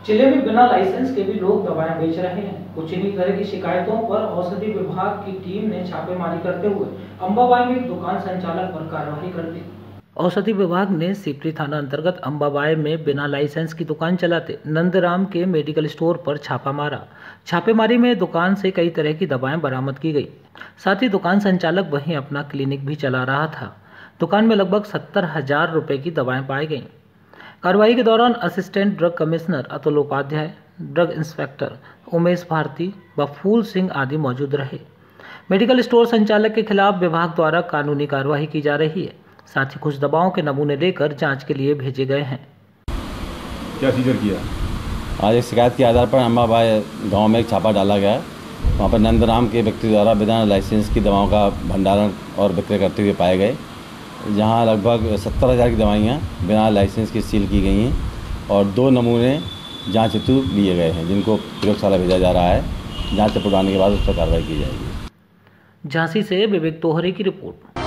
जिले में बिना लाइसेंस के भी लोग दवाएं बेच रहे हैं। कुछ इन्हीं तरह की शिकायतों पर औषधि विभाग की टीम ने छापेमारी करते हुए अंबाबाई में एक दुकान संचालक पर कार्रवाई कर दी। औषधि विभाग ने सिपरी थाना अंतर्गत अंबाबाई में बिना लाइसेंस की दुकान चलाते नंदराम के मेडिकल स्टोर पर छापा मारा। छापेमारी में दुकान से कई तरह की दवाएं बरामद की गई। साथ ही दुकान संचालक वहीं अपना क्लिनिक भी चला रहा था। दुकान में लगभग 70,000 रुपए की दवाएं पाई गईं। कार्रवाई के दौरान assistant drug commissioner Atul Upadhyay, drug inspector Umesh Bharti व फूल सिंह आदि मौजूद रहे। मेडिकल स्टोर संचालक के खिलाफ विभाग द्वारा कानूनी कार्रवाई की जा रही है। साथ ही कुछ दवाओं के नमूने लेकर जांच के लिए भेजे गए हैं। क्या सीजर किया? आज एक शिकायत के आधार पर अंबाबाई गांव में एक छापा डाला गया। वहां पर नंदराम के व्यक्ति द्वारा बिना लाइसेंस की दवाओं का भंडारण और विक्रय करते हुए पाए गए। जहां लगभग 70,000 की दवाइयाँ बिना लाइसेंस की सील की गई हैं और 2 नमूने जांच हेतु लिए गए हैं, जिनको प्रयोगशाला भेजा जा रहा है। जांच रिपोर्ट आने के बाद उस पर कार्रवाई की जाएगी। झांसी से विवेक तोहरे की रिपोर्ट।